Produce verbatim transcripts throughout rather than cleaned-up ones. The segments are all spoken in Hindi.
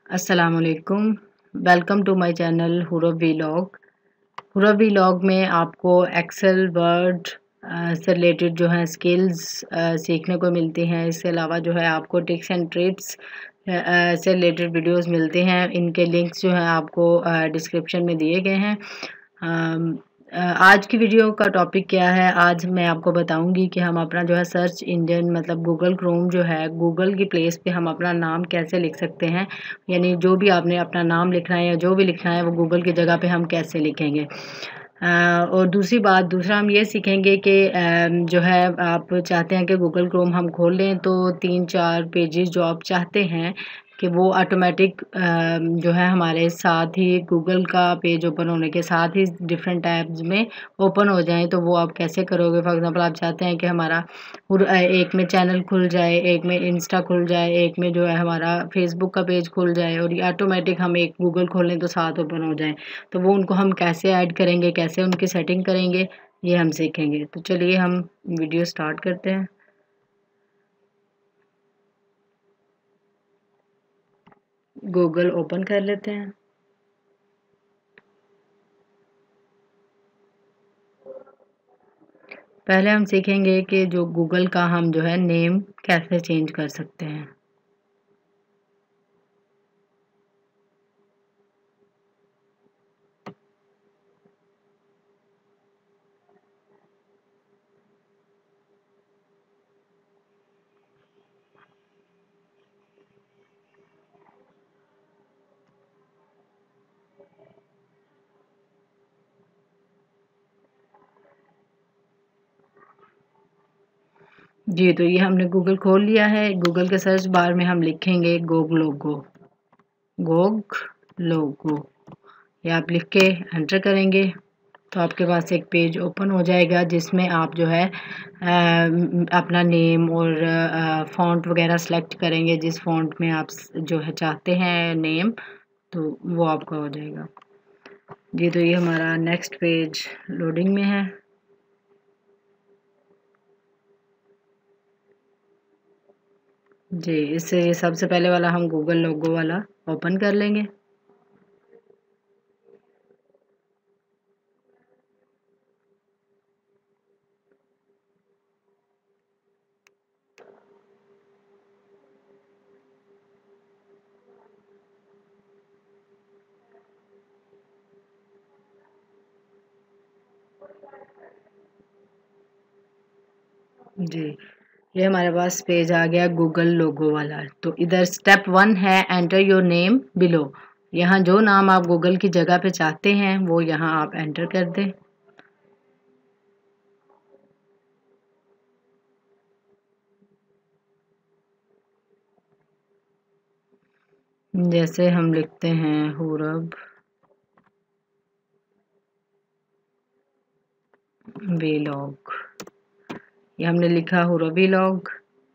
अस्सलामुअलैकुम। Welcome to my channel Hurab vlog. Hurab vlog में आपको एक्सेल वर्ड से रिलेटेड जो है स्किल्स सीखने को मिलती हैं। इसके अलावा जो है आपको टिप्स एंड ट्रिप्स से रिलेटेड वीडियोस मिलते हैं। इनके लिंक्स जो हैं आपको डिस्क्रिप्शन में दिए गए हैं। आज की वीडियो का टॉपिक क्या है, आज मैं आपको बताऊंगी कि हम अपना जो है सर्च इंजन मतलब गूगल क्रोम जो है, गूगल की प्लेस पे हम अपना नाम कैसे लिख सकते हैं। यानी जो भी आपने अपना नाम लिखना है या जो भी लिखना है वो गूगल की जगह पे हम कैसे लिखेंगे। अ, और दूसरी बात दूसरा हम ये सीखेंगे कि जो है आप चाहते हैं कि गूगल क्रोम हम खोल लें तो तीन चार पेजेस जो आप चाहते हैं कि वो ऑटोमेटिक जो है हमारे साथ ही गूगल का पेज ओपन होने के साथ ही डिफरेंट टैब्स में ओपन हो जाएं, तो वो आप कैसे करोगे। फॉर एग्जांपल आप चाहते हैं कि हमारा एक में चैनल खुल जाए, एक में इंस्टा खुल जाए, एक में जो है हमारा फेसबुक का पेज खुल जाए और ये ऑटोमेटिक हम एक गूगल खोल लें तो साथ ओपन हो जाए। तो वो उनको हम कैसे ऐड करेंगे, कैसे उनकी सेटिंग करेंगे, ये हम सीखेंगे। तो चलिए हम वीडियो स्टार्ट करते हैं। गूगल ओपन कर लेते हैं। पहले हम सीखेंगे कि जो गूगल का हम जो है नेम कैसे चेंज कर सकते हैं। जी, तो ये हमने गूगल खोल लिया है। गूगल के सर्च बार में हम लिखेंगे गोग लोगो, गोग लोगो। ये आप लिख के एंटर करेंगे तो आपके पास एक पेज ओपन हो जाएगा जिसमें आप जो है अपना नेम और फ़ॉन्ट वगैरह सेलेक्ट करेंगे। जिस फ़ॉन्ट में आप जो है चाहते हैं नेम, तो वो आपका हो जाएगा। जी, तो ये हमारा नेक्स्ट पेज लोडिंग में है। जी, इससे सबसे पहले वाला हम गूगल लोगो वाला ओपन कर लेंगे। जी, ये हमारे पास पेज आ गया गूगल लोगो वाला। तो इधर स्टेप वन है एंटर योर नेम बिलो। यहाँ जो नाम आप गूगल की जगह पे चाहते हैं वो यहाँ आप एंटर कर दें। जैसे हम लिखते हैं हुरब वीलॉग, ये हमने लिखा हुरब वीलॉग।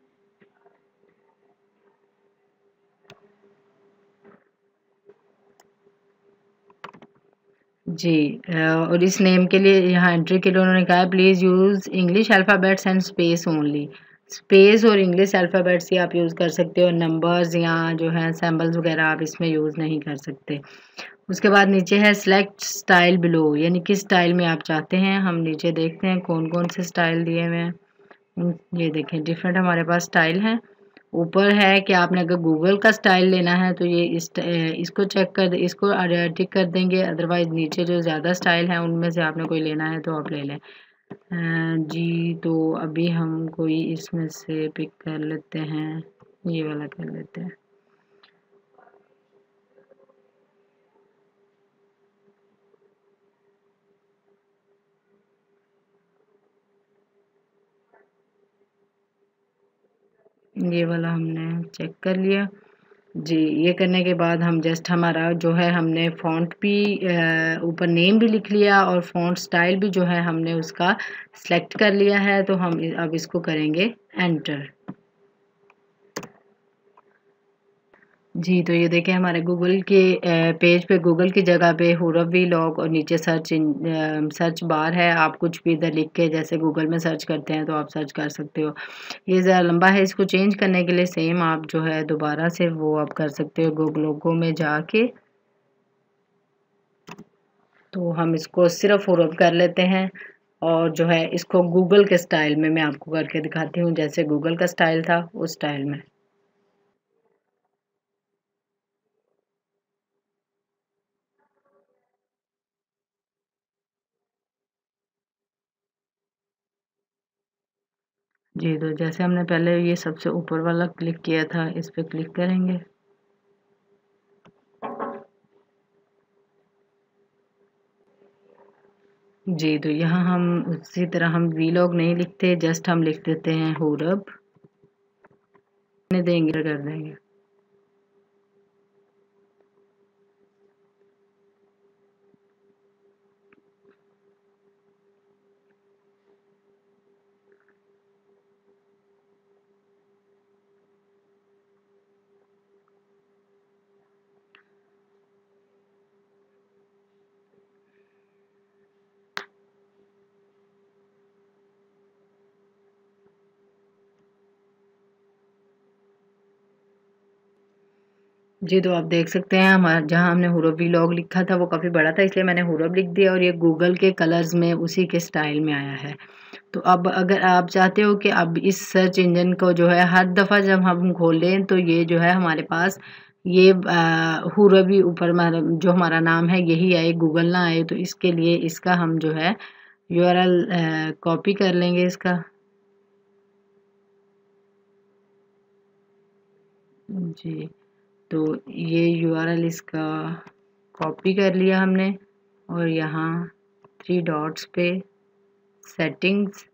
जी, और इस नेम के लिए यहाँ एंट्री के लिए उन्होंने कहा है please use English alphabets and space only. Space और इंग्लिश अल्फ़ाबेट्स ही आप यूज़ कर सकते हो, नंबर्स या जो है सिंबल्स वगैरह आप इसमें यूज़ नहीं कर सकते। उसके बाद नीचे है सेलेक्ट स्टाइल बिलो, यानी किस स्टाइल में आप चाहते हैं। हम नीचे देखते हैं कौन कौन से स्टाइल दिए हुए हैं। ये देखें डिफरेंट हमारे पास स्टाइल हैं। ऊपर है कि आपने अगर गूगल का स्टाइल लेना है तो ये इस इसको चेक कर इसको टिक कर देंगे। अदरवाइज नीचे जो ज़्यादा स्टाइल हैं उनमें से आपने कोई लेना है तो आप ले लें। जी, तो अभी हम कोई इसमें से पिक कर लेते हैं, ये वाला कर लेते हैं। ये वाला हमने चेक कर लिया। जी, ये करने के बाद हम जस्ट हमारा जो है हमने फ़ॉन्ट भी ऊपर नेम भी लिख लिया और फ़ॉन्ट स्टाइल भी जो है हमने उसका सेलेक्ट कर लिया है। तो हम अब इसको करेंगे एंटर। जी, तो ये देखिए हमारे गूगल के अ, पेज पे गूगल की जगह पे हुरव वीलॉग और नीचे search in a, search bar है। आप कुछ भी इधर लिख के जैसे गूगल में सर्च करते हैं तो आप सर्च कर सकते हो। ये ज़रा लंबा है, इसको चेंज करने के लिए सेम आप जो है दोबारा से वो आप कर सकते हो गूगल लोगो में जाके। तो हम इसको सिर्फ़ हुरव कर लेते हैं और जो है इसको गूगल के स्टाइल में मैं आपको करके दिखाती हूँ, जैसे गूगल का स्टाइल था उस स्टाइल में। जी, तो जैसे हमने पहले ये सबसे ऊपर वाला क्लिक किया था, इस पे क्लिक करेंगे। जी, तो यहाँ हम उसी तरह हम वीलॉग नहीं लिखते, जस्ट हम लिख देते हैं हुरब। देंगे कर देंगे। जी, तो आप देख सकते हैं हमा जहाँ हमने हुरब वीलॉग लिखा था वो काफ़ी बड़ा था, इसलिए मैंने हुरब लिख दिया और ये गूगल के कलर्स में उसी के स्टाइल में आया है। तो अब अगर आप चाहते हो कि अब इस सर्च इंजन को जो है हर दफ़ा जब हम खोलें तो ये जो है हमारे पास ये अ, हुरबी ऊपर मतलब जो हमारा नाम है यही आए, गूगल ना आए, तो इसके लिए इसका हम जो है यूआरएल अ, कॉपी कर लेंगे इसका। जी, तो ये यूआरएल इसका कॉपी कर लिया हमने और यहाँ थ्री डॉट्स पे सेटिंग्स।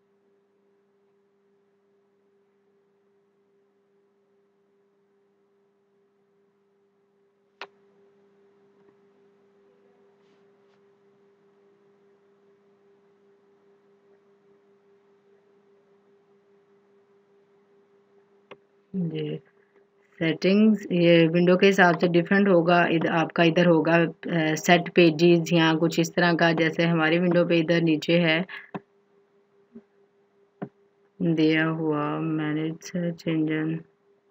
जी, सेटिंग्स ये विंडो के हिसाब से डिफरेंट होगा। इधर आपका इधर होगा अ, सेट पेजेस या कुछ इस तरह का, जैसे हमारी विंडो पे इधर नीचे है दिया हुआ मैनेज सर्च इंजन,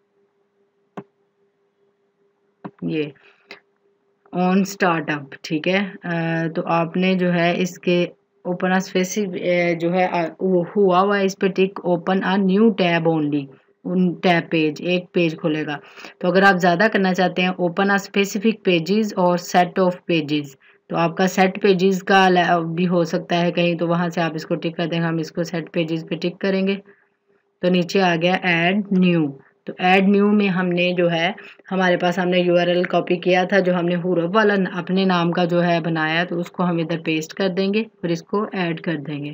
ये ऑन स्टार्टअप, ठीक है। अ, तो आपने जो है इसके ओपन स्पेसिफिक जो है अ, वो हुआ हुआ है इस पे tick, open a new tab only, उन टैब पेज एक पेज खुलेगा। तो अगर आप ज़्यादा करना चाहते हैं ओपन अ स्पेसिफिक पेजेस और सेट ऑफ पेजेस, तो आपका सेट पेजेस का ल- भी हो सकता है कहीं, तो वहाँ से आप इसको टिक कर देंगे। हम इसको सेट पेजेस पे टिक करेंगे तो नीचे आ गया ऐड न्यू। तो ऐड न्यू में हमने जो है हमारे पास हमने यूआरएल कॉपी किया था जो हमने हुरब वाला न- अपने नाम का जो है बनाया, तो उसको हम इधर पेस्ट कर देंगे और इसको ऐड कर देंगे।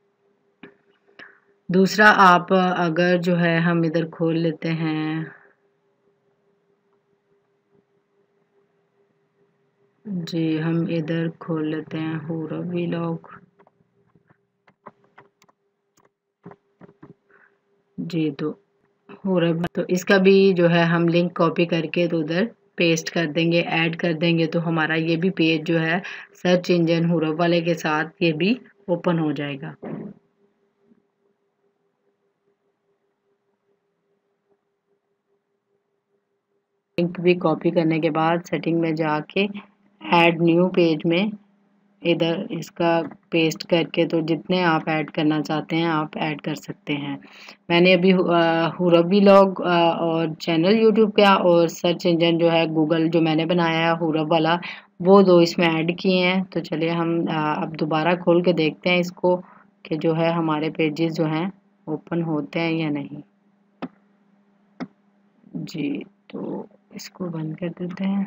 दूसरा आप अगर जो है हम इधर खोल लेते हैं, जी हम इधर खोल लेते हैं हुरब वीलॉग। जी, तो हुरब तो इसका भी जो है हम लिंक कॉपी करके तो उधर पेस्ट कर देंगे, ऐड कर देंगे, तो हमारा ये भी पेज जो है सर्च इंजन हुरब वाले के साथ ये भी ओपन हो जाएगा। लिंक भी कॉपी करने के बाद सेटिंग में जाके ऐड न्यू पेज में इधर इसका पेस्ट करके, तो जितने आप ऐड करना चाहते हैं आप ऐड कर सकते हैं। मैंने अभी हुरब वीलॉग और चैनल यूट्यूब का और सर्च इंजन जो है गूगल जो मैंने बनाया है हुरब वाला, वो दो इसमें ऐड किए हैं। तो चलिए हम अ, अब दोबारा खोल के देखते हैं इसको कि जो है हमारे पेजेस जो हैं ओपन होते हैं या नहीं। जी, तो इसको बंद कर देते हैं।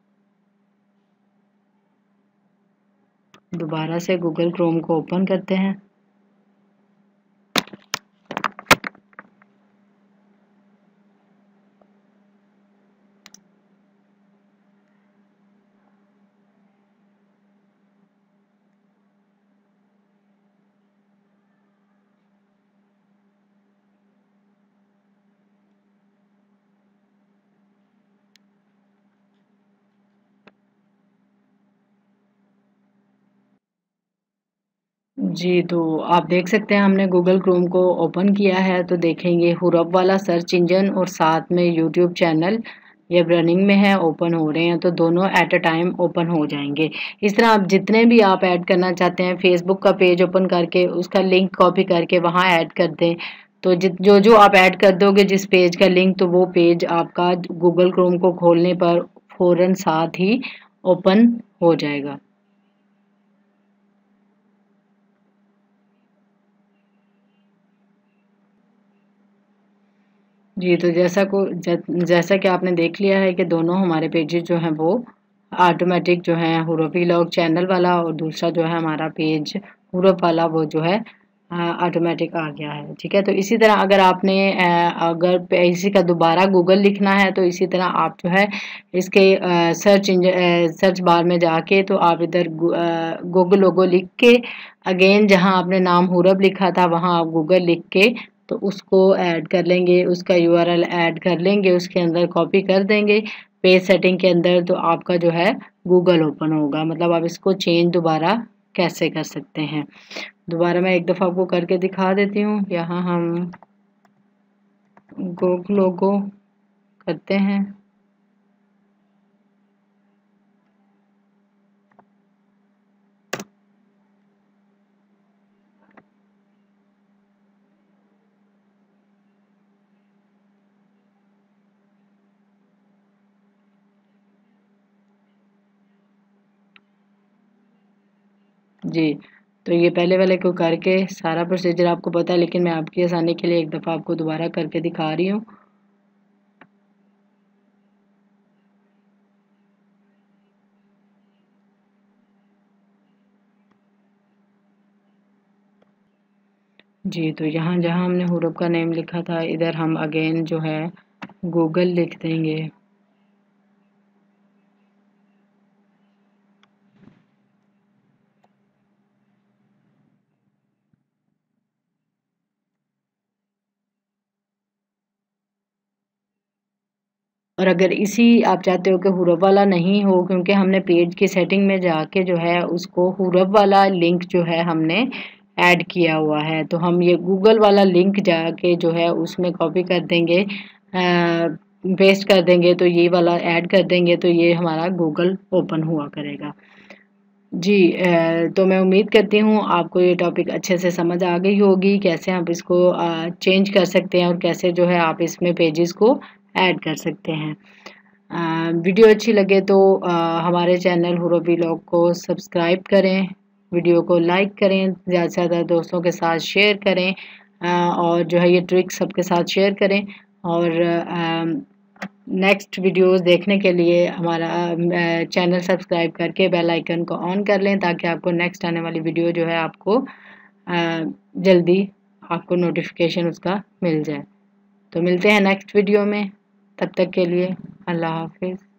दोबारा से गूगल क्रोम को ओपन करते हैं। जी, तो आप देख सकते हैं हमने गूगल क्रोम को ओपन किया है, तो देखेंगे हुरब वाला सर्च इंजन और साथ में यूट्यूब चैनल ये रनिंग में है, ओपन हो रहे हैं, तो दोनों एट अ टाइम ओपन हो जाएंगे। इस तरह आप जितने भी आप ऐड करना चाहते हैं, फेसबुक का पेज ओपन करके उसका लिंक कॉपी करके वहाँ ऐड कर दें। तो जित जो जो आप ऐड कर दोगे जिस पेज का लिंक, तो वो पेज आपका गूगल क्रोम को खोलने पर फौरन साथ ही ओपन हो जाएगा। जी, तो जैसा को ज जैसा कि आपने देख लिया है कि दोनों हमारे पेजेज़ जो हैं वो ऑटोमेटिक जो हैं हुरव व्लॉग चैनल वाला और दूसरा जो है हमारा पेज हुरव वाला वो जो है अ, ऑटोमेटिक आ गया है, ठीक है? तो इसी तरह अगर आपने अ, अगर पे इसी का दोबारा गूगल लिखना है तो इसी तरह आप जो है इसके अ, सर्च इंज अ, सर्च बार में जाके तो आप इधर गू अ, गूगल लोगो लिख के अगेन जहाँ आपने नाम हुरव लिखा था वहाँ आप गूगल लिख के तो उसको ऐड कर लेंगे, उसका यूआरएल ऐड कर लेंगे, उसके अंदर कॉपी कर देंगे पेज सेटिंग के अंदर, तो आपका जो है गूगल ओपन होगा। मतलब आप इसको चेंज दोबारा कैसे कर सकते हैं। दोबारा मैं एक दफ़ा आपको करके दिखा देती हूँ। यहाँ हम गूगल लोगो करते हैं। जी, तो ये पहले वाले को करके सारा प्रोसीजर आपको पता है, लेकिन मैं आपकी आसानी के लिए एक दफ़ा आपको दोबारा करके दिखा रही हूँ। जी, तो यहाँ जहाँ हमने हुरब का नेम लिखा था इधर हम अगेन जो है गूगल लिख देंगे। और अगर इसी आप चाहते हो कि हुरब वाला नहीं हो, क्योंकि हमने पेज की सेटिंग में जाके जो है उसको हुरब वाला लिंक जो है हमने ऐड किया हुआ है, तो हम ये गूगल वाला लिंक जाके जो है उसमें कॉपी कर देंगे, पेस्ट कर देंगे, तो ये वाला ऐड कर देंगे, तो ये हमारा गूगल ओपन हुआ करेगा। जी, अ, तो मैं उम्मीद करती हूँ आपको ये टॉपिक अच्छे से समझ आ गई होगी, कैसे आप इसको अ, चेंज कर सकते हैं और कैसे जो है आप इसमें पेजेस को ऐड कर सकते हैं। अ, वीडियो अच्छी लगे तो अ, हमारे चैनल हुरव व्लॉग को सब्सक्राइब करें, वीडियो को लाइक करें, ज़्यादा से ज़्यादा दोस्तों के साथ शेयर करें, अ, और जो है ये ट्रिक सबके साथ शेयर करें और अ, नेक्स्ट वीडियोस देखने के लिए हमारा अ, चैनल सब्सक्राइब करके बेल आइकन को ऑन कर लें, ताकि आपको नेक्स्ट आने वाली वीडियो जो है आपको अ, जल्दी आपको नोटिफिकेशन उसका मिल जाए। तो मिलते हैं नेक्स्ट वीडियो में, तब तक के लिए अल्लाह हाफिज़।